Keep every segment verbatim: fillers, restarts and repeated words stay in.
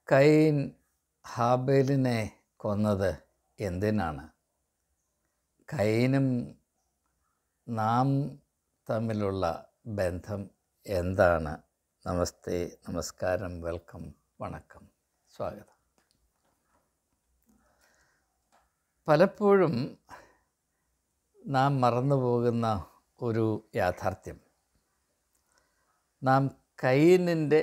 കയീൻ ഹാബേലിനെ കൊന്നത് എന്തിനാണ്? കയീനും നാം തമ്മിലുള്ള ബന്ധം എന്താണ്? നമസ്തേ, നമസ്കാരം, വെൽക്കം, വണക്കം, സ്വാഗതം. പലപ്പോഴും നാം മറന്നുപോകുന്ന ഒരു യാഥാർത്ഥ്യം, നാം കയീനിൻ്റെ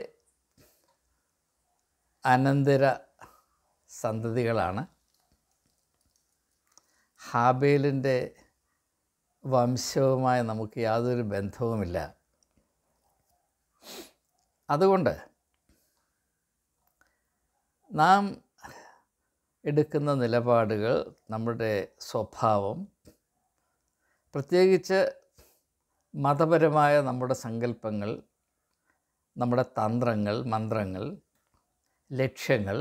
അനന്തര സന്തതികളാണ്. ഹാബേലിൻ്റെ വംശവുമായി നമുക്ക് യാതൊരു ബന്ധവുമില്ല. അതുകൊണ്ട് നാം എടുക്കുന്ന നിലപാടുകൾ, നമ്മുടെ സ്വഭാവം, പ്രത്യേകിച്ച് മതപരമായ നമ്മുടെ സങ്കല്പങ്ങൾ, നമ്മുടെ തന്ത്രങ്ങൾ, മന്ത്രങ്ങൾ, ലക്ഷ്യങ്ങൾ,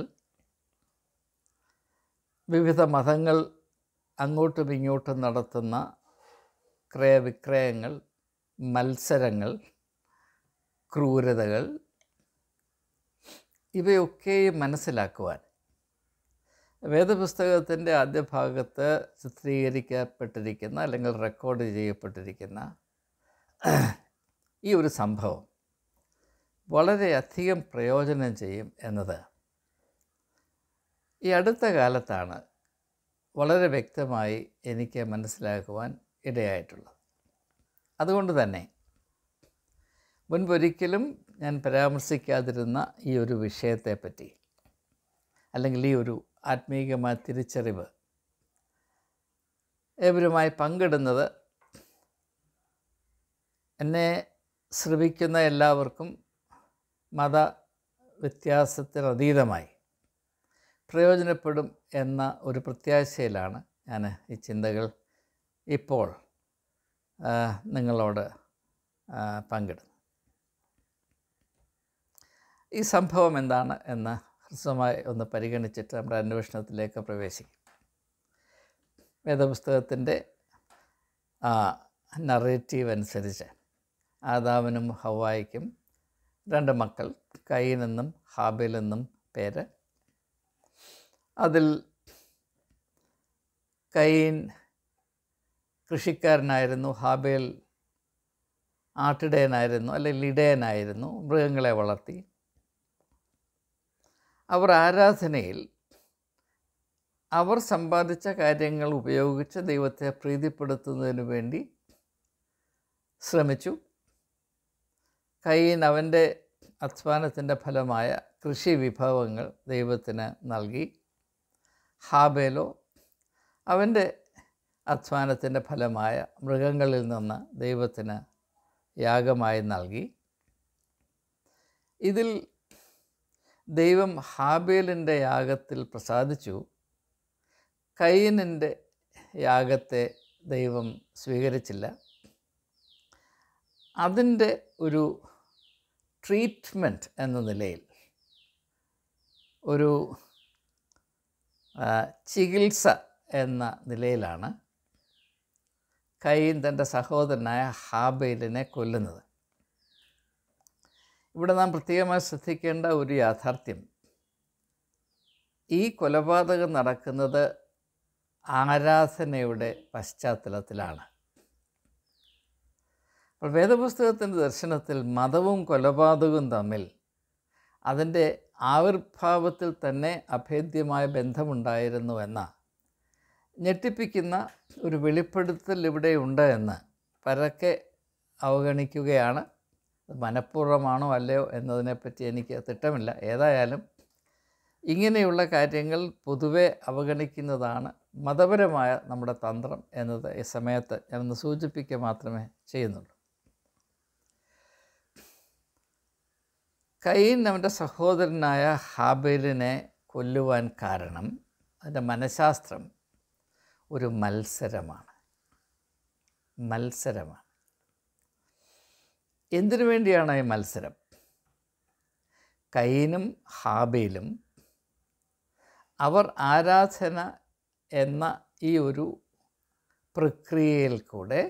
വിവിധ മതങ്ങൾ അങ്ങോട്ടും ഇങ്ങോട്ടും നടത്തുന്ന ക്രയവിക്രയങ്ങൾ, മത്സരങ്ങൾ, ക്രൂരതകൾ, ഇവയൊക്കെയും മനസ്സിലാക്കുവാൻ വേദപുസ്തകത്തിൻ്റെ ആദ്യ ഭാഗത്ത് ചിത്രീകരിക്കപ്പെട്ടിരിക്കുന്ന അല്ലെങ്കിൽ റെക്കോർഡ് ചെയ്യപ്പെട്ടിരിക്കുന്ന ഈ ഒരു സംഭവം വളരെയധികം പ്രയോജനം ചെയ്യും എന്നത് ഈ അടുത്ത കാലത്താണ് വളരെ വ്യക്തമായി എനിക്ക് മനസ്സിലാക്കുവാൻ ഇടയായിട്ടുള്ളത്. അതുകൊണ്ട് തന്നെ മുൻപൊരിക്കലും ഞാൻ പരാമർശിക്കാതിരുന്ന ഈ ഒരു വിഷയത്തെപ്പറ്റി, അല്ലെങ്കിൽ ഈ ഒരു ആത്മീയമായ തിരിച്ചറിവ് ഏവരുമായി പങ്കിടുന്നത് എന്നെ ശ്രവിക്കുന്ന എല്ലാവർക്കും മത വ്യത്യാസത്തിനതീതമായി പ്രയോജനപ്പെടും എന്ന ഒരു പ്രത്യാശയിലാണ് ഞാൻ ഈ ചിന്തകൾ ഇപ്പോൾ നിങ്ങളോട് പങ്കിടുന്നത്. ഈ സംഭവം എന്താണ് എന്ന് ഹ്രസ്വമായി ഒന്ന് പരിഗണിച്ചിട്ട് നമ്മുടെ അന്വേഷണത്തിലേക്ക് പ്രവേശിക്കും. വേദപുസ്തകത്തിൻ്റെ നറേറ്റീവ് അനുസരിച്ച് ആദാമിനും ഹവ്വായ്ക്കും രണ്ട് മക്കൾ, കയീൻ എന്നും ഹാബേൽ എന്നും പേര്. അതിൽ കയീൻ കൃഷിക്കാരനായിരുന്നു, ഹാബേൽ ആട്ടിടയനായിരുന്നു, അല്ലെങ്കിൽ ഇടയനായിരുന്നു, മൃഗങ്ങളെ വളർത്തി. അവർ ആരാധനയിൽ അവർ സമ്പാദിച്ച കാര്യങ്ങൾ ഉപയോഗിച്ച് ദൈവത്തെ പ്രീതിപ്പെടുത്തുന്നതിന് വേണ്ടി ശ്രമിച്ചു. കയീൻ അവൻ്റെ അധ്വാനത്തിൻ്റെ ഫലമായ കൃഷി വിഭവങ്ങൾ ദൈവത്തിന് നൽകി. ഹാബേലോ അവൻ്റെ അധ്വാനത്തിൻ്റെ ഫലമായ മൃഗങ്ങളിൽ നിന്ന് ദൈവത്തിന് യാഗമായി നൽകി. ഇതിൽ ദൈവം ഹാബേലിൻ്റെ യാഗത്തിൽ പ്രസാദിച്ചു. കയീനിൻ്റെ യാഗത്തെ ദൈവം സ്വീകരിച്ചില്ല. അതിൻ്റെ ഒരു ട്രീറ്റ്മെൻറ്റ് എന്ന നിലയിൽ, ഒരു ചികിത്സ എന്ന നിലയിലാണ് കയീൻ തൻ്റെ സഹോദരനായ ഹാബേലിനെ കൊല്ലുന്നത്. ഇവിടെ നാം പ്രത്യേകമായി ശ്രദ്ധിക്കേണ്ട ഒരു യാഥാർത്ഥ്യം, ഈ കൊലപാതകം നടക്കുന്നത് ആരാധനയുടെ പശ്ചാത്തലത്തിലാണ്. അപ്പോൾ വേദപുസ്തകത്തിൻ്റെ ദർശനത്തിൽ മതവും കൊലപാതകവും തമ്മിൽ അതിൻ്റെ ആവിർഭാവത്തിൽ തന്നെ അഭേദ്യമായ ബന്ധമുണ്ടായിരുന്നു എന്ന ഞെട്ടിപ്പിക്കുന്ന ഒരു വെളിപ്പെടുത്തൽ ഇവിടെയുണ്ട് എന്ന് പരക്കെ അവഗണിക്കുകയാണ്. മനഃപൂർവ്വമാണോ അല്ലയോ എന്നതിനെപ്പറ്റി എനിക്ക് തിട്ടമില്ല. ഏതായാലും ഇങ്ങനെയുള്ള കാര്യങ്ങൾ പൊതുവെ അവഗണിക്കുന്നതാണ് മതപരമായ നമ്മുടെ തന്ത്രം എന്നത് ഈ സമയത്ത് ഞാനൊന്ന് സൂചിപ്പിക്കുക മാത്രമേ ചെയ്യുന്നുള്ളൂ. കയീൻ അവൻ്റെ സഹോദരനായ ഹാബേലിനെ കൊല്ലുവാൻ കാരണം, അതിൻ്റെ മനഃശാസ്ത്രം ഒരു മത്സരമാണ്. മത്സരമാണ്. എന്തിനു വേണ്ടിയാണ് ഈ മത്സരം? കയീനും ഹാബേലും അവർ ആരാധന എന്ന ഈ ഒരു പ്രക്രിയയിൽ കൂടെ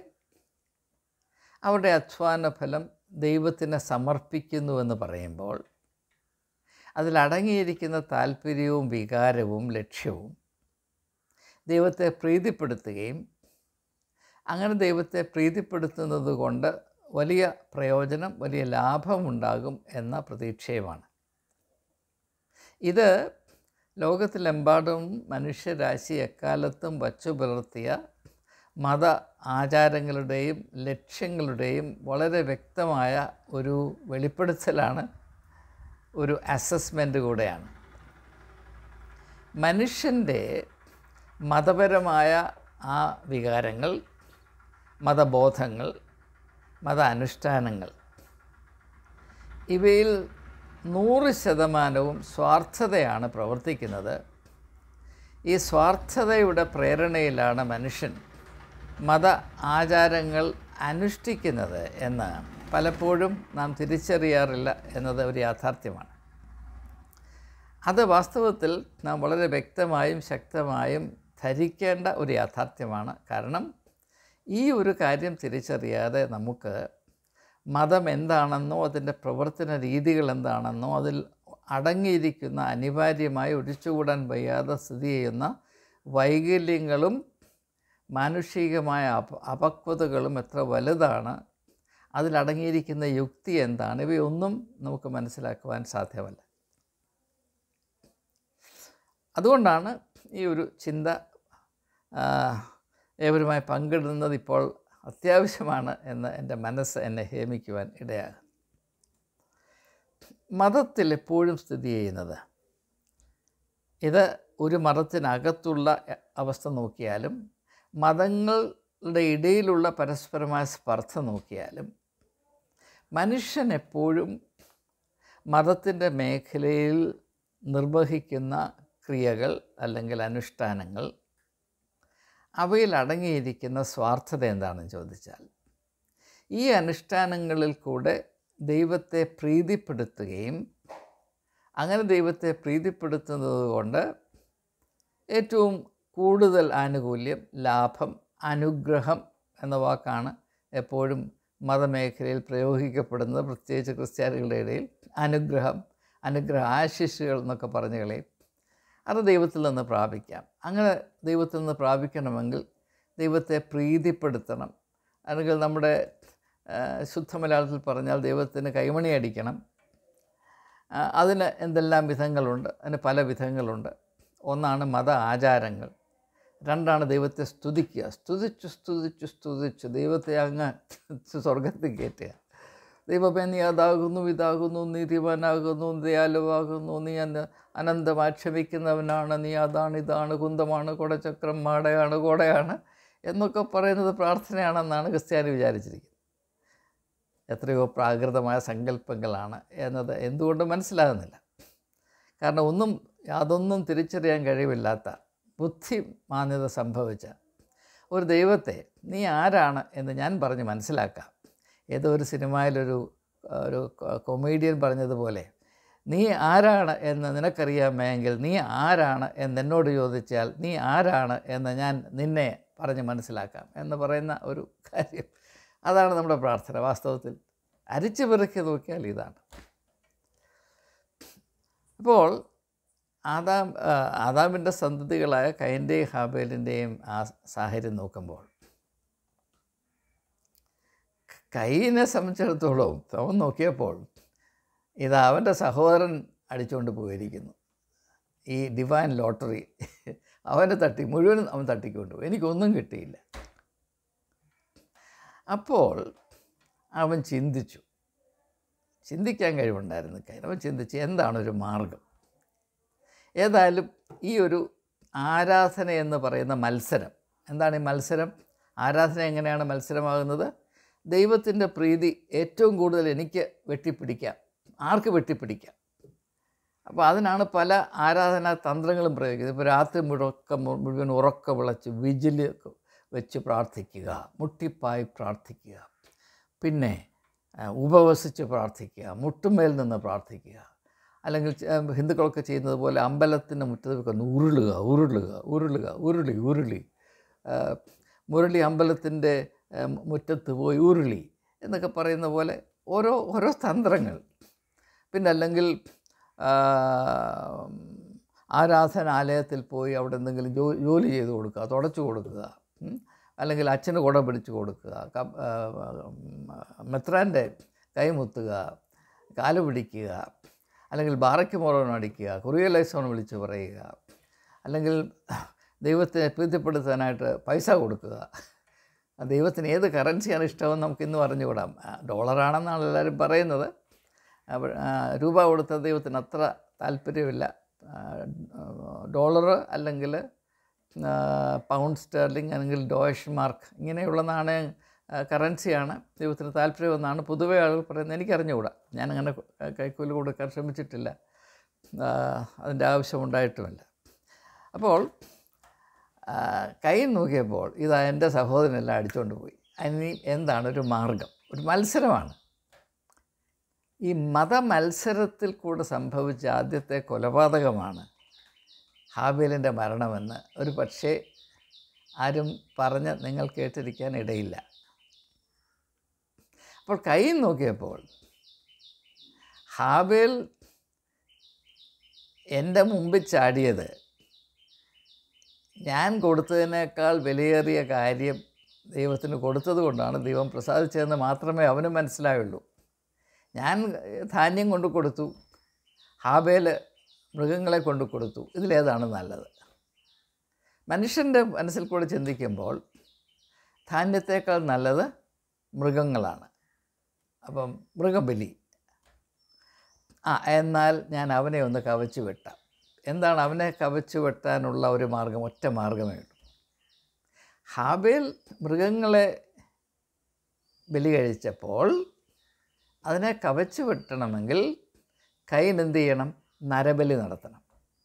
അവരുടെ അധ്വാന ഫലം ദൈവത്തിന് സമർപ്പിക്കുന്നുവെന്ന് പറയുമ്പോൾ അതിലടങ്ങിയിരിക്കുന്ന താല്പര്യവും വികാരവും ലക്ഷ്യവും ദൈവത്തെ പ്രീതിപ്പെടുത്തുകയും അങ്ങനെ ദൈവത്തെ പ്രീതിപ്പെടുത്തുന്നത് കൊണ്ട് വലിയ പ്രയോജനം, വലിയ ലാഭമുണ്ടാകും എന്ന പ്രതീക്ഷയുമാണ്. ഇത് ലോകത്തിലെമ്പാടും മനുഷ്യരാശി എക്കാലത്തും വച്ചു പുലർത്തിയ മത ആചാരങ്ങളുടെയും ലക്ഷ്യങ്ങളുടെയും വളരെ വ്യക്തമായ ഒരു വെളിപ്പെടുത്തലാണ്, ഒരു അസസ്മെൻ്റ് കൂടെയാണ്. മനുഷ്യൻ്റെ മതപരമായ ആ വികാരങ്ങൾ, മതബോധങ്ങൾ, മത അനുഷ്ഠാനങ്ങൾ ഇവയിൽ നൂറ് ശതമാനവും സ്വാർത്ഥതയാണ് പ്രവർത്തിക്കുന്നത്. ഈ സ്വാർത്ഥതയുടെ പ്രേരണയിലാണ് മനുഷ്യൻ മത ആചാരങ്ങൾ അനുഷ്ഠിക്കുന്നത് എന്ന് പലപ്പോഴും നാം തിരിച്ചറിയാറില്ല എന്നത് ഒരു യാഥാർത്ഥ്യമാണ്. അത് വാസ്തവത്തിൽ നാം വളരെ വ്യക്തമായും ശക്തമായും ധരിക്കേണ്ട ഒരു യാഥാർത്ഥ്യമാണ്. കാരണം ഈ ഒരു കാര്യം തിരിച്ചറിയാതെ നമുക്ക് മതം എന്താണെന്നോ അതിൻ്റെ പ്രവർത്തന രീതികൾ എന്താണെന്നോ അതിൽ അടങ്ങിയിരിക്കുന്ന അനിവാര്യമായി ഒഴിച്ചുകൂടാൻ വയ്യാതെ സ്ഥിതി ചെയ്യുന്ന വൈകല്യങ്ങളും മാനുഷികമായ അപ അപക്വതകളും എത്ര വലുതാണ്, അതിലടങ്ങിയിരിക്കുന്ന യുക്തി എന്താണ്, ഇവയൊന്നും നമുക്ക് മനസ്സിലാക്കുവാൻ സാധ്യമല്ല. അതുകൊണ്ടാണ് ഈ ഒരു ചിന്ത ഏവരുമായി പങ്കിടുന്നത് ഇപ്പോൾ അത്യാവശ്യമാണ് എന്ന് എൻ്റെ മനസ്സ് എന്നെ ഹേമിക്കുവാൻ ഇടയാകും. മതത്തിൽ എപ്പോഴും സ്ഥിതി ചെയ്യുന്നത്, ഇത് ഒരു മതത്തിനകത്തുള്ള അവസ്ഥ നോക്കിയാലും മതങ്ങളുടെ ഇടയിലുള്ള പരസ്പരമായ സ്പർദ്ധ നോക്കിയാലും മനുഷ്യൻ എപ്പോഴും മതത്തിൻ്റെ മേഖലയിൽ നിർവഹിക്കുന്ന ക്രിയകൾ അല്ലെങ്കിൽ അനുഷ്ഠാനങ്ങൾ, അവയിൽ അടങ്ങിയിരിക്കുന്ന സ്വാർത്ഥത എന്താണെന്ന് ചോദിച്ചാൽ, ഈ അനുഷ്ഠാനങ്ങളിൽ കൂടെ ദൈവത്തെ പ്രീതിപ്പെടുത്തുകയും അങ്ങനെ ദൈവത്തെ പ്രീതിപ്പെടുത്തുന്നത് കൊണ്ട് ഏറ്റവും കൂടുതൽ ആനുകൂല്യം, ലാഭം, അനുഗ്രഹം എന്ന വാക്കാണ് എപ്പോഴും മതമേഖലയിൽ പ്രയോഗിക്കപ്പെടുന്നത്. പ്രത്യേകിച്ച് ക്രിസ്ത്യാനികളുടെ ഇടയിൽ അനുഗ്രഹം, അനുഗ്രഹ ആശിസ്സുകൾ എന്നൊക്കെ പറഞ്ഞു കളയും. അത് ദൈവത്തിൽ നിന്ന് പ്രാപിക്കാം. അങ്ങനെ ദൈവത്തിൽ നിന്ന് പ്രാപിക്കണമെങ്കിൽ ദൈവത്തെ പ്രീതിപ്പെടുത്തണം. അല്ലെങ്കിൽ നമ്മുടെ ശുദ്ധ മലയാളത്തിൽ പറഞ്ഞാൽ ദൈവത്തിന് കൈമണി അടിക്കണം. അതിന് എന്തെല്ലാം വിധങ്ങളുണ്ട്, അതിന് പല വിധങ്ങളുണ്ട്. ഒന്നാണ് മത ആചാരങ്ങൾ, രണ്ടാണ് ദൈവത്തെ സ്തുതിക്കുക. സ്തുതിച്ചു സ്തുതിച്ചു സ്തുതിച്ചു ദൈവത്തെ അങ്ങ് സ്വർഗത്തിൽ കയറ്റുക. ദൈവമേ നീ അതാകുന്നു, ഇതാകുന്നു, നീതിമാനാകുന്നു, ദയാലുവാകുന്നു, നീ അന്ന് അനന്തമായി ക്ഷമിക്കുന്നവനാണ്, നീ അതാണ്, ഇതാണ്, കുന്തമാണ്, കുടച്ചക്രം, മാടയാണ്, കോടയാണ് എന്നൊക്കെ പറയുന്നത് പ്രാർത്ഥനയാണെന്നാണ് ക്രിസ്ത്യാനി വിചാരിച്ചിരിക്കുന്നത്. എത്രയോ പ്രാകൃതമായ സങ്കല്പങ്ങളാണ് എന്നത് എന്തുകൊണ്ട് മനസ്സിലാകുന്നില്ല. കാരണം ഒന്നും യാതൊന്നും തിരിച്ചറിയാൻ കഴിവില്ലാത്ത, ബുദ്ധി മാന്യത സംഭവിച്ച ഒരു ദൈവത്തെ നീ ആരാണ് എന്ന് ഞാൻ പറഞ്ഞ് മനസ്സിലാക്കാം. ഏതോ ഒരു സിനിമയിലൊരു ഒരു കൊമേഡിയൻ പറഞ്ഞതുപോലെ, നീ ആരാണ് എന്ന് നിനക്കറിയാമെങ്കിൽ നീ ആരാണ് എന്നെന്നോട് ചോദിച്ചാൽ നീ ആരാണ് എന്ന് ഞാൻ നിന്നെ പറഞ്ഞ് മനസ്സിലാക്കാം എന്ന് പറയുന്ന ഒരു കാര്യം. അതാണ് നമ്മുടെ പ്രാർത്ഥന. വാസ്തവത്തിൽ അരിച്ചു പെറുക്കി നോക്കിയാൽ ഇതാണ്. അപ്പോൾ ആദാം ആദാമിൻ്റെ സന്തതികളായ കയൻ്റെയും ഹാബേലിൻ്റെയും ആ സാഹചര്യം നോക്കുമ്പോൾ കയീനെ സംബന്ധിച്ചിടത്തോളം അവൻ നോക്കിയപ്പോൾ ഇത് അവൻ്റെ സഹോദരൻ അടിച്ചുകൊണ്ട് പോയിരിക്കുന്നു. ഈ ഡിവൈൻ ലോട്ടറി അവനെ തട്ടി, മുഴുവനും അവൻ തട്ടിക്കൊണ്ടുപോയി. എനിക്കൊന്നും കിട്ടിയില്ല. അപ്പോൾ അവൻ ചിന്തിച്ചു, ചിന്തിക്കാൻ കഴിവുണ്ടായിരുന്നു കയ്യിൽ. അവൻ ചിന്തിച്ച് എന്താണൊരു മാർഗം. ഏതായാലും ഈ ഒരു ആരാധന എന്ന് പറയുന്ന മത്സരം, എന്താണ് ഈ മത്സരം? ആരാധന എങ്ങനെയാണ് മത്സരമാകുന്നത്? ദൈവത്തിൻ്റെ പ്രീതി ഏറ്റവും കൂടുതൽ എനിക്ക് വെട്ടിപ്പിടിക്കാം, ആർക്ക് വെട്ടിപ്പിടിക്കാം. അപ്പോൾ അതിനാണ് പല ആരാധനാ തന്ത്രങ്ങളും പ്രയോഗിക്കുന്നത്. ഇപ്പോൾ രാത്രി മുഴക്കം മുഴുവൻ ഉറക്ക വിളച്ച് വിജിൽ വെച്ച് പ്രാർത്ഥിക്കുക, മുട്ടിപ്പായി പ്രാർത്ഥിക്കുക, പിന്നെ ഉപവസിച്ച് പ്രാർത്ഥിക്കുക, മുട്ടുമേൽ നിന്ന് പ്രാർത്ഥിക്കുക, അല്ലെങ്കിൽ ഹിന്ദുക്കളൊക്കെ ചെയ്യുന്നത് പോലെ അമ്പലത്തിൻ്റെ മുറ്റത്ത് വെക്കുന്ന ഉരുളുക ഉരുളുക ഉരുളുക ഉരുളി ഉരുളി മുരളി അമ്പലത്തിൻ്റെ മുറ്റത്ത് പോയി ഉരുളി എന്നൊക്കെ പറയുന്ന പോലെ ഓരോ ഓരോ തന്ത്രങ്ങൾ. പിന്നെ അല്ലെങ്കിൽ ആരാധനാലയത്തിൽ പോയി അവിടെ എന്തെങ്കിലും ജോ ജോലി ചെയ്ത് കൊടുക്കുക, തുടച്ചു കൊടുക്കുക, അല്ലെങ്കിൽ അച്ഛന് കുട പിടിച്ച് കൊടുക്കുക, മെത്രാൻ്റെ കൈമുത്തുക, കാല് പിടിക്കുക, അല്ലെങ്കിൽ ബാറയ്ക്ക് മോറോൺ അടിക്കുക, കുറിയലൈസോൺ വിളിച്ച് പറയുക, അല്ലെങ്കിൽ ദൈവത്തെ പ്രീതിപ്പെടുത്താനായിട്ട് പൈസ കൊടുക്കുക. ദൈവത്തിന് ഏത് കറൻസിയാണ് ഇഷ്ടമെന്ന് നമുക്ക് ഇന്ന് പറഞ്ഞുകൂടാം. ഡോളറാണെന്നാണ് എല്ലാവരും പറയുന്നത്. രൂപ കൊടുത്ത ദൈവത്തിന് അത്ര താല്പര്യമില്ല. ഡോളർ അല്ലെങ്കിൽ പൗണ്ട് സ്റ്റെർലിംഗ് അല്ലെങ്കിൽ ഡോയ്ഷ് മാർക്ക് ഇങ്ങനെയുള്ള നാണയ കറൻസിയാണ് ദൈവത്തിന് താല്പര്യമെന്നാണ് പൊതുവെ ആളുകൾ പറയുന്നത്. എനിക്കറിഞ്ഞുകൂടാ, ഞാനങ്ങനെ കൈക്കൂലി കൊടുക്കാൻ ശ്രമിച്ചിട്ടില്ല, അതിൻ്റെ ആവശ്യമുണ്ടായിട്ടുമില്ല. അപ്പോൾ കൈ നോക്കിയപ്പോൾ ഇതാ എൻ്റെ സഹോദരനെല്ലാം അടിച്ചുകൊണ്ട് പോയി. അതിന് എന്താണ് ഒരു മാർഗം? ഒരു മത്സരമാണ്. ഈ മതമത്സരത്തിൽ കൂടെ സംഭവിച്ച ആദ്യത്തെ കൊലപാതകമാണ് ഹാബേലിൻ്റെ മരണമെന്ന് ഒരു പക്ഷേ ആരും പറഞ്ഞ് നിങ്ങൾ കേട്ടിരിക്കാൻ ഇടയില്ല. അപ്പോൾ കൈ നോക്കിയപ്പോൾ ഹാബേൽ എൻ്റെ മുമ്പിൽ ചാടിയത് ഞാൻ കൊടുത്തതിനേക്കാൾ വിലയേറിയ കാര്യം ദൈവത്തിന് കൊടുത്തത് കൊണ്ടാണ് ദൈവം പ്രസാദിച്ചതെന്ന് മാത്രമേ അവന് മനസ്സിലായുള്ളൂ. ഞാൻ ധാന്യം കൊണ്ട് കൊടുത്തു, ഹാബേൽ മൃഗങ്ങളെ കൊണ്ട് കൊടുത്തു. ഇതിലേതാണ് നല്ലത്? മനുഷ്യൻ്റെ മനസ്സിൽ കൂടെ ചിന്തിക്കുമ്പോൾ ധാന്യത്തേക്കാൾ നല്ലത് മൃഗങ്ങളാണ്. അപ്പം മൃഗബലി. ആ എന്നാൽ ഞാൻ അവനെ ഒന്ന് കവച്ചു വെട്ടാം. എന്താണ് അവനെ കവച്ചു വെട്ടാനുള്ള ഒരു മാർഗം? ഒറ്റ മാർഗമേ ഉള്ളൂ. ഹാബേൽ മൃഗങ്ങളെ ബലി കഴിച്ചപ്പോൾ അതിനെ കവച്ചു വെട്ടണമെങ്കിൽ കൈൻ എന്ത് ചെയ്യണം? നരബലി നടത്തണം.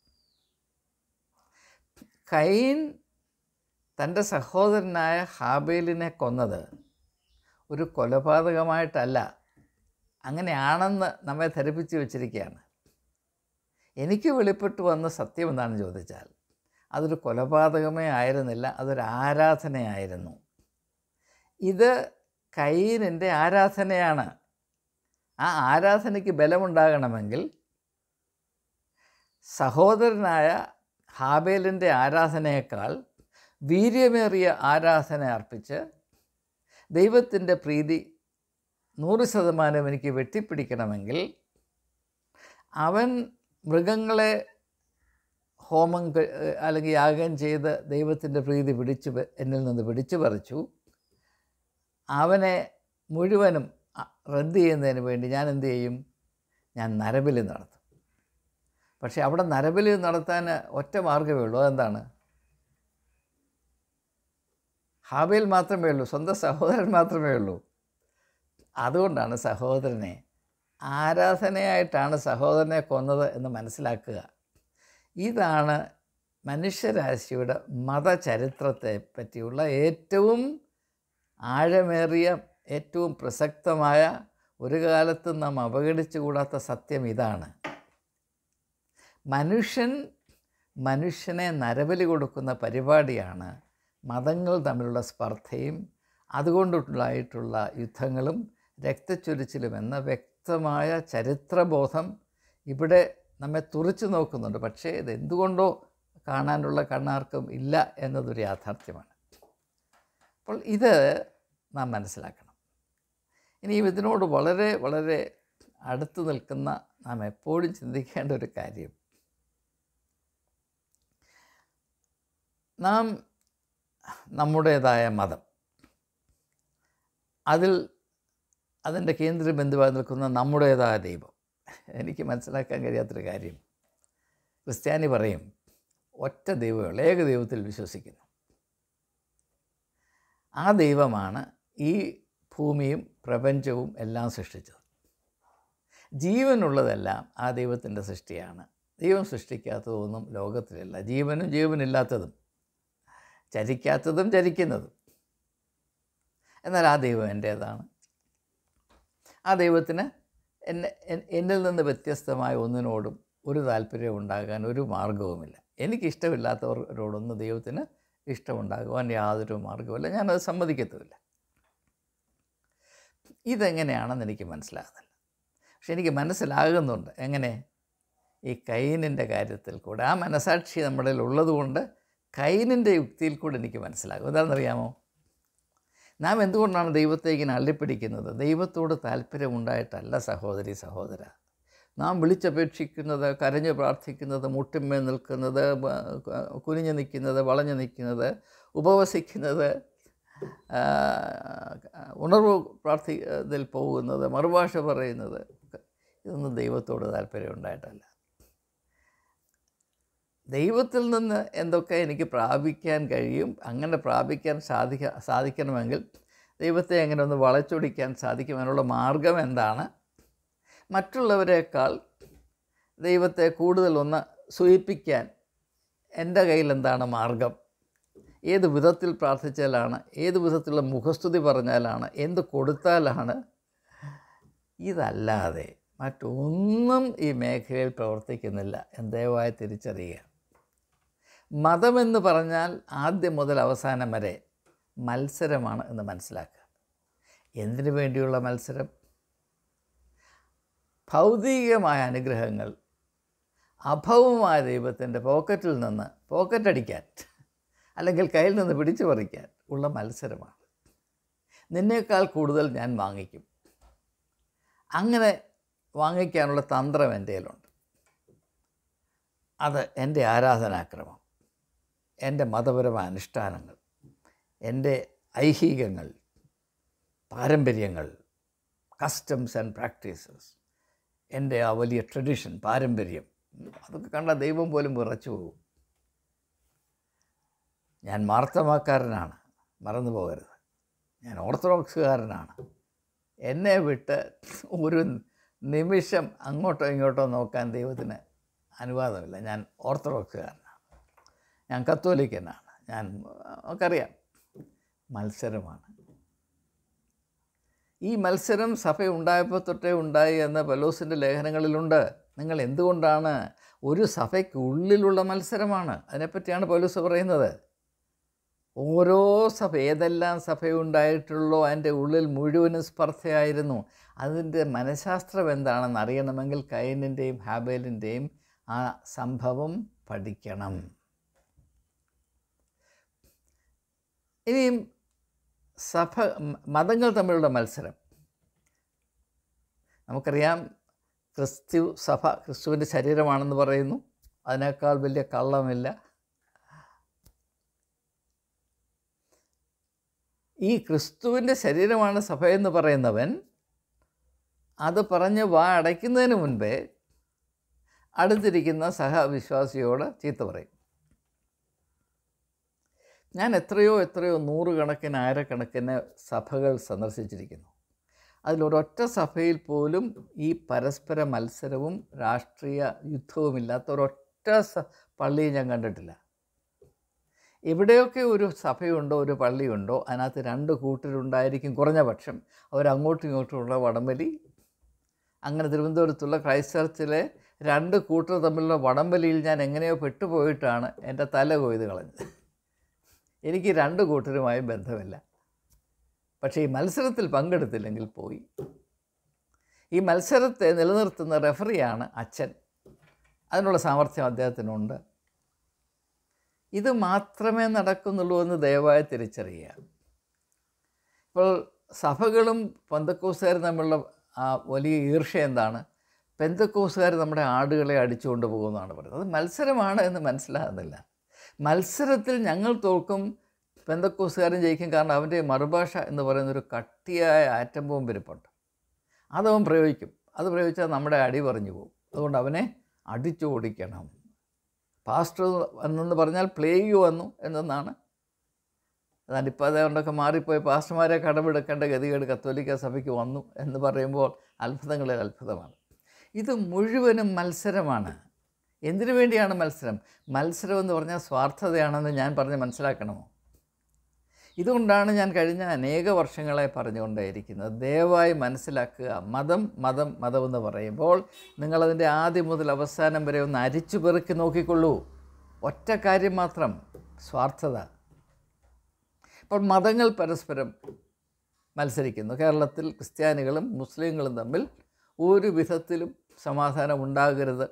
കൈൻ തൻ്റെ സഹോദരനായ ഹാബേലിനെ കൊന്നത് ഒരു കൊലപാതകമായിട്ടല്ല, അങ്ങനെയാണെന്ന് നമ്മെ ധരിപ്പിച്ച് വച്ചിരിക്കുകയാണ്. എനിക്ക് വെളിപ്പെട്ട് വന്ന സത്യം എന്താണെന്ന് ചോദിച്ചാൽ അതൊരു കൊലപാതകമേ ആയിരുന്നില്ല, അതൊരു ആരാധനയായിരുന്നു. ഇത് കൈനിൻ്റെ ആരാധനയാണ്. ആ ആരാധനയ്ക്ക് ബലമുണ്ടാകണമെങ്കിൽ സഹോദരനായ ഹാബേലിൻ്റെ ആരാധനയേക്കാൾ വീര്യമേറിയ ആരാധന അർപ്പിച്ച് ദൈവത്തിൻ്റെ പ്രീതി നൂറ് ശതമാനം എനിക്ക് വെട്ടിപ്പിടിക്കണമെങ്കിൽ അവൻ മൃഗങ്ങളെ ഹോമം അല്ലെങ്കിൽ യാഗം ചെയ്ത് ദൈവത്തിൻ്റെ പ്രീതി പിടിച്ച് എന്നിൽ നിന്ന് പിടിച്ചു പറിച്ചു. അവനെ മുഴുവനും റദ്ദ് ചെയ്യുന്നതിന് വേണ്ടി ഞാൻ എന്തു ചെയ്യും? ഞാൻ നരബലി നടത്തും. പക്ഷേ അവിടെ നരബലി നടത്താൻ ഒറ്റ മാർഗ്ഗമേ ഉള്ളൂ. അതെന്താണ്? ഹാബേൽ മാത്രമേ ഉള്ളൂ, സ്വന്തം സഹോദരൻ മാത്രമേ ഉള്ളൂ. അതുകൊണ്ടാണ് സഹോദരനെ ആരാധനയായിട്ടാണ് സഹോദരനെ കൊന്നത് എന്ന് മനസ്സിലാക്കുക. ഇതാണ് മനുഷ്യരാശിയുടെ മതചരിത്രത്തെ പറ്റിയുള്ള ഏറ്റവും ആഴമേറിയ, ഏറ്റവും പ്രസക്തമായ, ഒരു കാലത്തും നാം അവഗണിച്ചുകൂടാത്ത സത്യം ഇതാണ്. മനുഷ്യൻ മനുഷ്യനെ നരബലി കൊടുക്കുന്ന പരിപാടിയാണ് മതങ്ങൾ തമ്മിലുള്ള സ്പർദ്ധയും അതുകൊണ്ടുണ്ടായിട്ടുള്ള യുദ്ധങ്ങളും രക്തച്ചൊരിച്ചിലും എന്ന വ്യക്തമായ ചരിത്രബോധം ഇവിടെ നമ്മെ തുറച്ചു നോക്കുന്നുണ്ട്. പക്ഷേ ഇതെന്തുകൊണ്ടോ കാണാനുള്ള കണ്ണാർക്കും ഇല്ല എന്നതൊരു യാഥാർത്ഥ്യമാണ്. അപ്പോൾ ഇത് നാം മനസ്സിലാക്കണം. ഇനിയും ഇതിനോട് വളരെ വളരെ അടുത്ത് നിൽക്കുന്ന നാം എപ്പോഴും ചിന്തിക്കേണ്ട ഒരു കാര്യം, നാം നമ്മുടേതായ മതം, അതിൽ അതിൻ്റെ കേന്ദ്ര ബിന്ദുവായി നിൽക്കുന്ന നമ്മുടേതായ ദൈവം. എനിക്ക് മനസ്സിലാക്കാൻ കഴിയാത്തൊരു കാര്യം, ക്രിസ്ത്യാനി പറയും ഒറ്റ ദൈവമുള്ള ഏക ദൈവത്തിൽ വിശ്വസിക്കുന്നു. ആ ദൈവമാണ് ഈ ഭൂമിയും പ്രപഞ്ചവും എല്ലാം സൃഷ്ടിച്ചത്. ജീവനുള്ളതെല്ലാം ആ ദൈവത്തിൻ്റെ സൃഷ്ടിയാണ്. ദൈവം സൃഷ്ടിക്കാത്തതൊന്നും ലോകത്തിലില്ല. ജീവനും ജീവനില്ലാത്തതും, ചരിക്കാത്തതും ചരിക്കുന്നതും. എന്നാൽ ആ ദൈവം എൻ്റേതാണ്. ആ ദൈവത്തിന് എന്നെ എന്നിൽ നിന്ന് വ്യത്യസ്തമായ ഒന്നിനോടും ഒരു താല്പര്യം ഉണ്ടാകാൻ ഒരു മാർഗവുമില്ല. എനിക്കിഷ്ടമില്ലാത്തവരോടൊന്നും ദൈവത്തിന് ഇഷ്ടമുണ്ടാകുവാൻ യാതൊരു മാർഗവുമില്ല. ഞാനത് സമ്മതിക്കത്തുമില്ല. ഇതെങ്ങനെയാണെന്ന് എനിക്ക് മനസ്സിലാകുന്നില്ല. പക്ഷെ എനിക്ക് മനസ്സിലാകുന്നുണ്ട്. എങ്ങനെ? ഈ കയീനിൻ്റെ കാര്യത്തിൽ കൂടെ. ആ മനസാക്ഷി നമ്മുടെ ഉള്ളതുകൊണ്ട് കയീനിൻ്റെ യുക്തിയിൽ കൂടെ എനിക്ക് മനസ്സിലാകും. എന്താണെന്നറിയാമോ? നാം എന്തുകൊണ്ടാണ് ദൈവത്തെ ഇങ്ങനെ അള്ളിപ്പിടിക്കുന്നത്? ദൈവത്തോട് താല്പര്യമുണ്ടായിട്ടല്ല സഹോദരി സഹോദര. നാം വിളിച്ചപേക്ഷിക്കുന്നത്, കരഞ്ഞു പ്രാർത്ഥിക്കുന്നത്, മുട്ടിന്മേൽ നിൽക്കുന്നത്, കുനിഞ്ഞു നിൽക്കുന്നത്, വളഞ്ഞു നിൽക്കുന്നത്, ഉപവസിക്കുന്നത്, ഉണർവ് പ്രാർത്ഥിയിൽ പോകുന്നത്, മറുഭാഷ പറയുന്നത്, ഇതൊന്നും ദൈവത്തോട് താല്പര്യം ഉണ്ടായിട്ടല്ല. ദൈവത്തിൽ നിന്ന് എന്തൊക്കെ എനിക്ക് പ്രാപിക്കാൻ കഴിയും, അങ്ങനെ പ്രാപിക്കാൻ സാധിക്ക സാധിക്കണമെങ്കിൽ ദൈവത്തെ എങ്ങനെ ഒന്ന് വളച്ചൊടിക്കാൻ സാധിക്കും, അതിനുള്ള മാർഗം എന്താണ്, മറ്റുള്ളവരെക്കാൾ ദൈവത്തെ കൂടുതൽ ഒന്ന് സൂചിപ്പിക്കാൻ എൻ്റെ കയ്യിൽ എന്താണ് മാർഗം, ഏത് വിധത്തിൽ പ്രാർത്ഥിച്ചാലാണ്, ഏത് വിധത്തിലുള്ള മുഖസ്തുതി പറഞ്ഞാലാണ്, എന്ത് കൊടുത്താലാണ്, ഇതല്ലാതെ മറ്റൊന്നും ഈ മേഖലയിൽ പ്രവർത്തിക്കുന്നില്ല എന്ന് ദയവായി തിരിച്ചറിയുക. മതമെന്ന് പറഞ്ഞാൽ ആദ്യം മുതൽ അവസാനം വരെ മത്സരമാണ് എന്ന് മനസ്സിലാക്കുക. എന്തിനു വേണ്ടിയുള്ള മത്സരം? ഭൗതികമായ അനുഗ്രഹങ്ങൾ അഭവമായ ദൈവത്തിൻ്റെ പോക്കറ്റിൽ നിന്ന് പോക്കറ്റടിക്കാൻ, അല്ലെങ്കിൽ കയ്യിൽ നിന്ന് പിടിച്ചു പറിക്കാൻ ഉള്ള മത്സരമാണ്. നിന്നേക്കാൾ കൂടുതൽ ഞാൻ വാങ്ങിക്കും. അങ്ങനെ വാങ്ങിക്കാനുള്ള തന്ത്രം എൻ്റെ കയ്യിലുണ്ട്. അത് എൻ്റെ ആരാധനാക്രമം, എൻ്റെ മതപരമായ അനുഷ്ഠാനങ്ങൾ, എൻ്റെ ഐഹികങ്ങൾ, പാരമ്പര്യങ്ങൾ, കസ്റ്റംസ് ആൻഡ് പ്രാക്ടീസസ്, എൻ്റെ ആ വലിയ ട്രഡീഷൻ, പാരമ്പര്യം, അതൊക്കെ കണ്ട ദൈവം പോലും വിറച്ചു പോകും. ഞാൻ മാർത്തമാക്കാരനാണ്, മറന്നു പോകരുത്. ഞാൻ ഓർത്തഡോക്സുകാരനാണ്. എന്നെ വിട്ട് ഒരു നിമിഷം അങ്ങോട്ടോ ഇങ്ങോട്ടോ നോക്കാൻ ദൈവത്തിന് അനുവാദമില്ല. ഞാൻ ഓർത്തഡോക്സുകാരനാണ്, ഞാൻ കത്തോലിക്കനാണ്, ഞാൻ നമുക്കറിയാം. മത്സരമാണ്. ഈ മത്സരം സഭ ഉണ്ടായപ്പോൾ തൊട്ടേ ഉണ്ടായി എന്ന് പൗലോസിൻ്റെ ലേഖനങ്ങളിലുണ്ട്. നിങ്ങൾ എന്തുകൊണ്ടാണ്? ഒരു സഭയ്ക്കുള്ളിലുള്ള മത്സരമാണ്. അതിനെപ്പറ്റിയാണ് പൗലോസ് പറയുന്നത്. ഓരോ സഭ, ഏതെല്ലാം സഭയുണ്ടായിട്ടുള്ളോ അതിൻ്റെ ഉള്ളിൽ മുഴുവനും സ്പർദ്ധയായിരുന്നു. അതിൻ്റെ മനഃശാസ്ത്രം എന്താണെന്ന് അറിയണമെങ്കിൽ കയീനിൻ്റെയും ഹാബേലിൻ്റെയും ആ സംഭവം പഠിക്കണം. ഇനിയും സഭ, മതങ്ങൾ തമ്മിലുള്ള മത്സരം നമുക്കറിയാം. ക്രിസ്തു സഭ ക്രിസ്തുവിൻ്റെ ശരീരമാണെന്ന് പറയുന്നു. അതിനേക്കാൾ വലിയ കള്ളമില്ല. ഈ ക്രിസ്തുവിൻ്റെ ശരീരമാണ് സഭയെന്ന് പറയുന്നവൻ അത് പറഞ്ഞ് വാ അടയ്ക്കുന്നതിന് മുൻപേ അടുത്തിരിക്കുന്ന സഹവിശ്വാസിയോട് ചീത്ത പറയും. ഞാൻ എത്രയോ എത്രയോ നൂറുകണക്കിന് ആയിരക്കണക്കിന് സഭകൾ സന്ദർശിച്ചിരിക്കുന്നു. അതിലൊരൊറ്റ സഭയിൽ പോലും ഈ പരസ്പര മത്സരവും രാഷ്ട്രീയ യുദ്ധവുമില്ലാത്ത ഒരൊറ്റ പള്ളി ഞാൻ കണ്ടിട്ടില്ല. എവിടെയൊക്കെ ഒരു സഭയുണ്ടോ, ഒരു പള്ളിയുണ്ടോ, അതിനകത്ത് രണ്ട് കൂട്ടരുണ്ടായിരിക്കും കുറഞ്ഞ പക്ഷം. അവരങ്ങോട്ടും ഇങ്ങോട്ടുമുള്ള വടംവലി. അങ്ങനെ തിരുവനന്തപുരത്തുള്ള ക്രൈസ്റ്റ് ചർച്ചിലെ രണ്ട് കൂട്ടർ തമ്മിലുള്ള വടംവലിയിൽ ഞാൻ എങ്ങനെയോ പെട്ടുപോയിട്ടാണ് എൻ്റെ തല കൊയ്ത് കളഞ്ഞത്. എനിക്ക് രണ്ട് കൂട്ടരുമായി ബന്ധമില്ല. പക്ഷേ ഈ മത്സരത്തിൽ പങ്കെടുത്തില്ലെങ്കിൽ പോയി. ഈ മത്സരത്തെ നിലനിർത്തുന്ന റെഫറിയാണ് അച്ഛൻ. അതിനുള്ള സാമർഥ്യം അദ്ദേഹത്തിനുണ്ട്. ഇത് മാത്രമേ നടക്കുന്നുള്ളൂ എന്ന് ദയവായി തിരിച്ചറിയുക. ഇപ്പോൾ സഭകളും പെന്തക്കോസ്തുകാരും തമ്മിലുള്ള ആ വലിയ ഈർഷ്യ എന്താണ്? പെന്തക്കോസ്തുകാർ നമ്മുടെ ആടുകളെ അടിച്ചുകൊണ്ട് പോകുന്നതാണ് പറയുന്നത്. അത് മത്സരമാണ് എന്ന് മനസ്സിലാകുന്നില്ല. മത്സരത്തിൽ ഞങ്ങൾ തോൽക്കും, പെന്തക്കോസ്തുകാരൻ ജയിക്കും. കാരണം അവൻ്റെ മറുഭാഷ എന്ന് പറയുന്നൊരു കട്ടിയായ ആറ്റം ബോംബ് ഇരിപ്പുണ്ട്. അതവൻ പ്രയോഗിക്കും. അത് പ്രയോഗിച്ചാൽ നമ്മുടെ അടി പറഞ്ഞു പോകും. അതുകൊണ്ട് അവനെ അടിച്ചു ഓടിക്കണം. പാസ്റ്റർ എന്നു പറഞ്ഞാൽ പ്ലേഗ് വന്നു എന്നാണ്. അതാണ്ട് ഇപ്പോൾ അതുകൊണ്ടൊക്കെ മാറിപ്പോയി പാസ്റ്റർമാരെ കടമെടുക്കേണ്ട ഗതികേട് കത്തോലിക്ക സഭയ്ക്ക് വന്നു എന്ന് പറയുമ്പോൾ അത്ഭുതങ്ങളിൽ അത്ഭുതമാണ്. ഇത് മുഴുവനും മത്സരമാണ്. എന്തിനു വേണ്ടിയാണ് മത്സരം? മത്സരം എന്ന് പറഞ്ഞാൽ സ്വാർത്ഥതയാണെന്ന് ഞാൻ പറഞ്ഞ് മനസ്സിലാക്കണമോ? ഇതുകൊണ്ടാണ് ഞാൻ കഴിഞ്ഞ അനേക വർഷങ്ങളായി പറഞ്ഞുകൊണ്ടേയിരിക്കുന്നത്. ദയവായി മനസ്സിലാക്കുക, മതം മതം മതമെന്ന് പറയുമ്പോൾ നിങ്ങളതിൻ്റെ ആദ്യം മുതൽ അവസാനം വരെ ഒന്ന് അരിച്ചു പെറുക്കി നോക്കിക്കൊള്ളൂ. ഒറ്റ കാര്യം മാത്രം, സ്വാർത്ഥത. ഇപ്പോൾ മതങ്ങൾ പരസ്പരം മത്സരിക്കുന്നു. കേരളത്തിൽ ക്രിസ്ത്യാനികളും മുസ്ലിങ്ങളും തമ്മിൽ ഒരു വിധത്തിലും സമാധാനം ഉണ്ടാകരുത്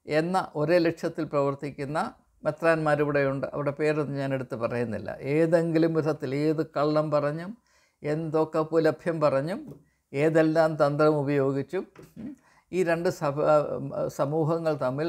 എന്ന ഒരേ ലക്ഷ്യത്തിൽ പ്രവർത്തിക്കുന്ന മെത്രാന്മാരിവിടെയുണ്ട്. അവിടെ പേരൊന്നും ഞാൻ എടുത്ത് പറയുന്നില്ല. ഏതെങ്കിലും വിധത്തിൽ ഏത് കള്ളം പറഞ്ഞും എന്തൊക്കെ പുലഭ്യം പറഞ്ഞും ഏതെല്ലാം തന്ത്രം ഉപയോഗിച്ചും ഈ രണ്ട് സഭ സമൂഹങ്ങൾ തമ്മിൽ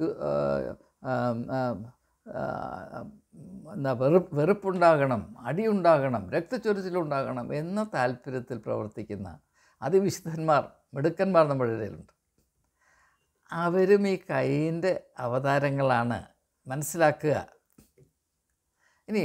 എന്താ വെറു വെറുപ്പുണ്ടാകണം, അടിയുണ്ടാകണം, രക്തച്ചൊരിച്ചിലുണ്ടാകണം എന്ന താല്പര്യത്തിൽ പ്രവർത്തിക്കുന്ന അതിവിശുദ്ധന്മാർ, മിടുക്കന്മാർ നമ്മുടെ ഇടയിലുണ്ട്. അവരും ഈ കയ്യിൻ്റെ അവതാരങ്ങളാണ്, മനസ്സിലാക്കുക. ഇനി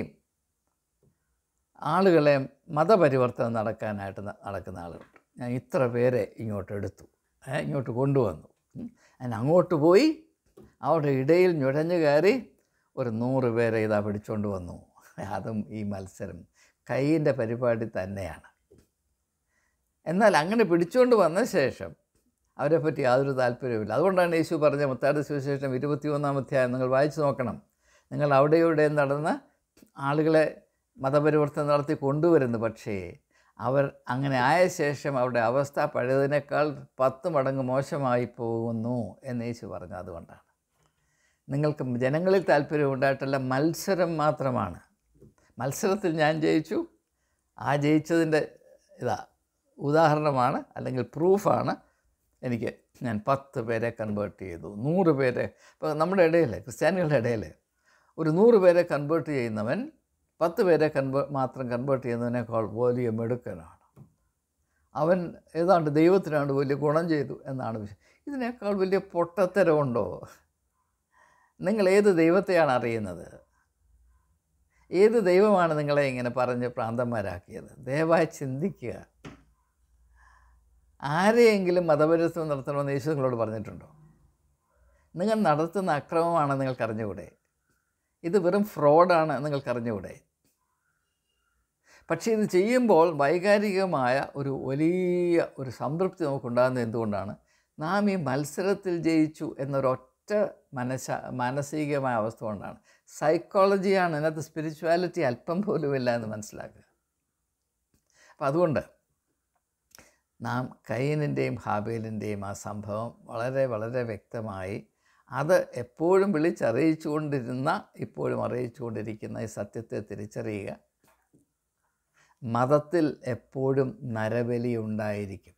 ആളുകളെ മതപരിവർത്തനം നടക്കാനായിട്ട് നടക്കുന്ന ആളുകളുണ്ട്. ഞാൻ ഇത്ര പേരെ ഇങ്ങോട്ട് എടുത്തു, ഇങ്ങോട്ട് കൊണ്ടുവന്നു, ഞാൻ അങ്ങോട്ട് പോയി അവിടെ ഇടയിൽ നുഴഞ്ഞു കയറി ഒരു നൂറ് പേരെ ഇതാ പിടിച്ചുകൊണ്ട് വന്നു. അതും ഈ മത്സരം കയ്യിൻ്റെ പരിപാടി തന്നെയാണ്. എന്നാൽ അങ്ങനെ പിടിച്ചുകൊണ്ട് വന്ന ശേഷം അവരെപ്പറ്റി യാതൊരു താല്പര്യവുമില്ല. അതുകൊണ്ടാണ് യേശു പറഞ്ഞ മത്തായിയുടെ സുവിശേഷം ഇരുപത്തിയൊന്നാം അധ്യായം നിങ്ങൾ വായിച്ചു നോക്കണം. നിങ്ങൾ അവിടെ ഇവിടെ നടന്ന് ആളുകളെ മതപരിവർത്തനം നടത്തി കൊണ്ടുവരുന്നു. പക്ഷേ അവർ അങ്ങനെ ആയ ശേഷം അവരുടെ അവസ്ഥ പഴയതിനേക്കാൾ പത്ത് മടങ്ങ് മോശമായി പോകുന്നു എന്ന് യേശു പറഞ്ഞു. അതുകൊണ്ടാണ് നിങ്ങൾക്ക് ജനങ്ങളിൽ താല്പര്യമുണ്ടായിട്ടല്ല, മത്സരം മാത്രമാണ്. മത്സരത്തിൽ ഞാൻ ജയിച്ചു, ആ ജയിച്ചതിൻ്റെ ഇതാ ഉദാഹരണമാണ് അല്ലെങ്കിൽ പ്രൂഫാണ് എനിക്ക്. ഞാൻ പത്ത് പേരെ കൺവേർട്ട് ചെയ്തു, നൂറ് പേരെ. ഇപ്പോൾ നമ്മുടെ ഇടയിൽ, ക്രിസ്ത്യാനികളുടെ ഇടയിൽ ഒരു നൂറ് പേരെ കൺവേർട്ട് ചെയ്യുന്നവൻ പത്ത് പേരെ കൺവേ മാത്രം കൺവേർട്ട് ചെയ്യുന്നതിനേക്കാൾ വലിയ മെടുക്കനാണ്. അവൻ ഏതാണ്ട് ദൈവത്തിനാണ്ട് വലിയ ഗുണം ചെയ്തു എന്നാണ് വിശ്വ. ഇതിനേക്കാൾ വലിയ പൊട്ടത്തരമുണ്ടോ? നിങ്ങൾ ഏത് ദൈവത്തെയാണ് അറിയുന്നത്? ഏത് ദൈവമാണ് നിങ്ങളെ ഇങ്ങനെ പറഞ്ഞ് പ്രാന്തന്മാരാക്കിയത്? ദയവായി ചിന്തിക്കുക. ആരെയെങ്കിലും മതപരിവർത്തനം നടത്തണമെന്ന് യേശു നിങ്ങളോട് പറഞ്ഞിട്ടുണ്ടോ? നിങ്ങൾ നടത്തുന്ന അക്രമമാണ് നിങ്ങൾക്കറിഞ്ഞുകൂടെ? ഇത് വെറും ഫ്രോഡാണ് നിങ്ങൾക്കറിഞ്ഞുകൂടെ? പക്ഷേ ഇത് ചെയ്യുമ്പോൾ വൈകാരികമായ ഒരു വലിയ ഒരു സംതൃപ്തി നമുക്കുണ്ടാകുന്നത് എന്തുകൊണ്ടാണ്? നാം ഈ മത്സരത്തിൽ ജയിച്ചു എന്നൊരൊറ്റ മനശ മാനസികമായ അവസ്ഥ കൊണ്ടാണ്. സൈക്കോളജിയാണ് ഇതിനകത്ത്, സ്പിരിച്വാലിറ്റി അല്പം പോലുമില്ല എന്ന് മനസ്സിലാക്കുക. അപ്പം അതുകൊണ്ട് നാം കയീനിൻ്റെയും ഹാബേലിൻ്റെയും ആ സംഭവം വളരെ വളരെ വ്യക്തമായി അത് എപ്പോഴും വിളിച്ചറിയിച്ചുകൊണ്ടിരുന്ന, ഇപ്പോഴും അറിയിച്ചുകൊണ്ടിരിക്കുന്ന ഈ സത്യത്തെ തിരിച്ചറിയുക. മതത്തിൽ എപ്പോഴും നരബലി ഉണ്ടായിരിക്കും.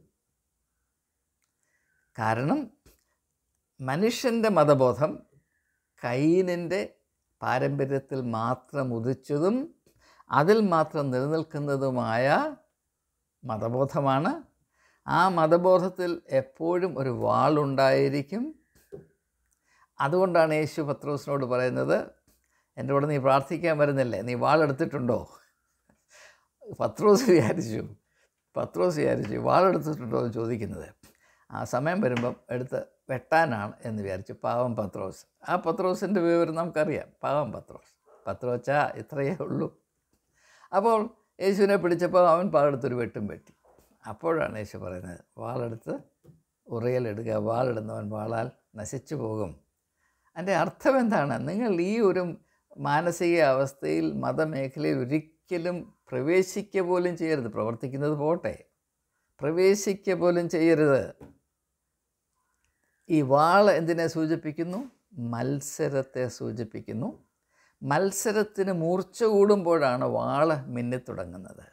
കാരണം മനുഷ്യൻ്റെ മതബോധം കയീനിൻ്റെ പാരമ്പര്യത്തിൽ മാത്രം ഉദിച്ചതും അതിൽ മാത്രം നിലനിൽക്കുന്നതുമായ മതബോധമാണ്. ആ മതബോധത്തിൽ എപ്പോഴും ഒരു വാളുണ്ടായിരിക്കും. അതുകൊണ്ടാണ് യേശു പത്രോസിനോട് പറയുന്നത്, എൻ്റെ കൂടെ നീ പ്രാർത്ഥിക്കാൻ വരുന്നില്ലേ, നീ വാളെടുത്തിട്ടുണ്ടോ? പത്രോസ് വിചാരിച്ചു പത്രോസ് വിചാരിച്ചു വാളെടുത്തിട്ടുണ്ടോ എന്ന് ചോദിക്കുന്നത്. ആ സമയം വരുമ്പം എടുത്ത് വെട്ടാനാണ് എന്ന് വിചാരിച്ചു. പാവം പത്രോസ്. ആ പത്രോസിൻ്റെ വിവരം നമുക്കറിയാം. പാവം പത്രോസ്. പത്രോച്ച ഇത്രയേ ഉള്ളൂ. അപ്പോൾ യേശുവിനെ പിടിച്ചപ്പോൾ അവൻ പാടെടുത്തൊരു വെട്ടും വെട്ടി. അപ്പോഴാണ് യേശു പറയുന്നത്, വാളെടുത്ത് ഉറയിലെടുക്കുക, വാളിടുന്നവൻ വാളാൽ നശിച്ചു പോകും. അതിൻ്റെ അർത്ഥം എന്താണ്? നിങ്ങൾ ഈ ഒരു മാനസിക അവസ്ഥയിൽ മതമേഖലയിൽ ഒരിക്കലും പ്രവേശിക്കുക പോലും ചെയ്യരുത്. പ്രവർത്തിക്കുന്നത് പോട്ടെ, പ്രവേശിക്കുക പോലും ചെയ്യരുത്. ഈ വാൾ എന്തിനെ സൂചിപ്പിക്കുന്നു? മത്സരത്തെ സൂചിപ്പിക്കുന്നു. മത്സരത്തിന് മൂർച്ച കൂടുമ്പോഴാണ് വാള് മിന്നിത്തുടങ്ങുന്നത്.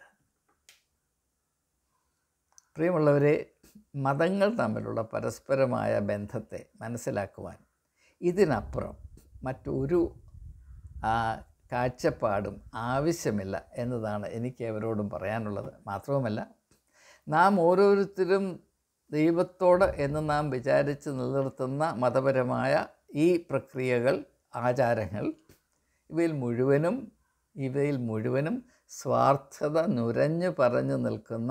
പ്രിയമുള്ളവരെ, മതങ്ങൾ തമ്മിലുള്ള പരസ്പരമായ ബന്ധത്തെ മനസ്സിലാക്കുവാൻ ഇതിനപ്പുറം മറ്റൊരു കാഴ്ചപ്പാടും ആവശ്യമില്ല എന്നതാണ് എനിക്ക് അവരോടും പറയാനുള്ളത്. മാത്രവുമല്ല, നാം ഓരോരുത്തരും ദൈവത്തോട് എന്ന് നാം വിചാരിച്ച് നിലനിർത്തുന്ന മതപരമായ ഈ പ്രക്രിയകൾ, ആചാരങ്ങൾ, ഇവയിൽ മുഴുവനും ഇവയിൽ മുഴുവനും സ്വാർത്ഥത നുരഞ്ഞു പറഞ്ഞു നിൽക്കുന്ന,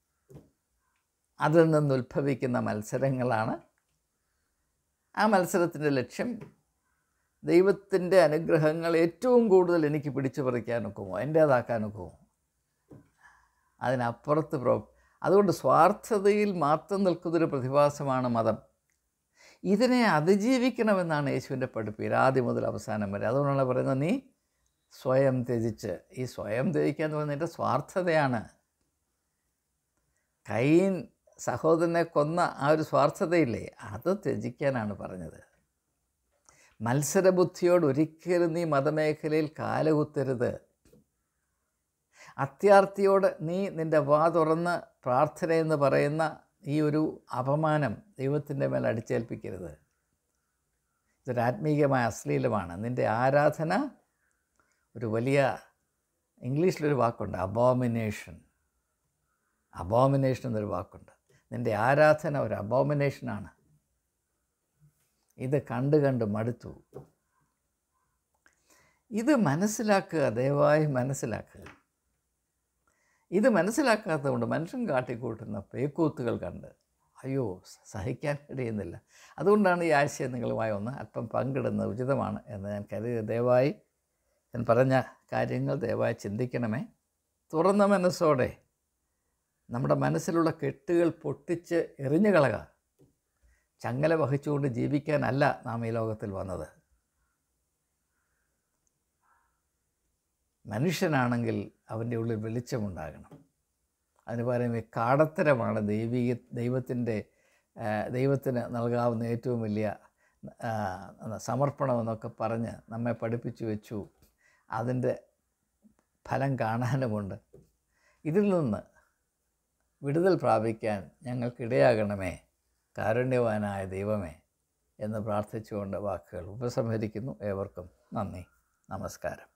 അതിൽ നിന്നുത്ഭവിക്കുന്ന മത്സരങ്ങളാണ്. ആ മത്സരത്തിൻ്റെ ലക്ഷ്യം ദൈവത്തിൻ്റെ അനുഗ്രഹങ്ങൾ ഏറ്റവും കൂടുതൽ എനിക്ക് പിടിച്ചു പറിക്കാനൊക്കുമോ, എൻ്റേതാക്കാനൊക്കുമോ, അതിനപ്പുറത്ത് പ്രോ അതുകൊണ്ട് സ്വാർത്ഥതയിൽ മാത്രം നിൽക്കുന്നൊരു പ്രതിഭാസമാണ് മതം. ഇതിനെ അതിജീവിക്കണമെന്നാണ് യേശുവിൻ്റെ പഠിപ്പീര് ആദ്യം മുതൽ അവസാനം വരെ. അതുകൊണ്ടാണ് പറയുന്നത്, നീ സ്വയം ത്യജിച്ച്. ഈ സ്വയം ത്യജിക്കുക എന്ന് പറയുന്നത് എൻ്റെ സ്വാർത്ഥതയാണ്. കയീൻ സഹോദരനെ കൊന്ന ആ ഒരു സ്വാർത്ഥതയില്ലേ, അത് ത്യജിക്കാനാണ് പറഞ്ഞത്. മത്സരബുദ്ധിയോട് ഒരിക്കലും നീ മതമേഖലയിൽ കാലുകുത്തരുത്. അത്യാർത്തിയോട് നീ നിൻ്റെ വാ തുറന്ന് പ്രാർത്ഥനയെന്ന് പറയുന്ന ഈ ഒരു അപമാനം ദൈവത്തിൻ്റെ മേൽ അടിച്ചേൽപ്പിക്കരുത്. ഇതൊരു ആത്മീയമായ അശ്ലീലമാണ്. നിൻ്റെ ആരാധന ഒരു വലിയ, ഇംഗ്ലീഷിലൊരു വാക്കുണ്ട്, അബോമിനേഷൻ. അബോമിനേഷൻ എന്നൊരു വാക്കുണ്ട്. നിൻ്റെ ആരാധന ഒരു അബോമിനേഷനാണ്. ഇത് കണ്ട് കണ്ട് മടുത്തു. ഇത് മനസ്സിലാക്കുക, ദയവായി മനസ്സിലാക്കുക. ഇത് മനസ്സിലാക്കാത്തത് കൊണ്ട് മനുഷ്യൻ കാട്ടിക്കൂട്ടുന്ന പേക്കൂത്തുകൾ കണ്ട് അയ്യോ സഹിക്കാൻ കഴിയുന്നില്ല. അതുകൊണ്ടാണ് ഈ ആശയം നിങ്ങളുമായി ഒന്ന് അല്പം പങ്കിടുന്നത് ഉചിതമാണ് എന്ന് ഞാൻ കരുതി. ദയവായി ഞാൻ പറഞ്ഞ കാര്യങ്ങൾ ദയവായി ചിന്തിക്കണമേ. തുറന്ന മനസ്സോടെ നമ്മുടെ മനസ്സിലുള്ള കെട്ടുകൾ പൊട്ടിച്ച് എറിഞ്ഞു കളക. ചങ്ങല വഹിച്ചുകൊണ്ട് ജീവിക്കാനല്ല നാം ഈ ലോകത്തിൽ വന്നത്. മനുഷ്യനാണെങ്കിൽ അവൻ്റെ ഉള്ളിൽ വെളിച്ചമുണ്ടാകണം. അതിന് പകരം ഈ കാടത്തരമാണ് ദൈവീക ദൈവത്തിൻ്റെ ദൈവത്തിന് നൽകാവുന്ന ഏറ്റവും വലിയ സമർപ്പണമെന്നൊക്കെ പറഞ്ഞ് നമ്മെ പഠിപ്പിച്ചു വെച്ചു. അതിൻ്റെ ഫലം കാണാനുമുണ്ട്. ഇതിൽ നിന്ന് വിടുതൽ പ്രാപിക്കാൻ ഞങ്ങൾക്കിടയാകണമേ കാരുണ്യവാനായ ദൈവമേ എന്ന് പ്രാർത്ഥിച്ചുകൊണ്ട് വാക്കുകൾ ഉപസംഹരിക്കുന്നു. ഏവർക്കും നന്ദി, നമസ്കാരം.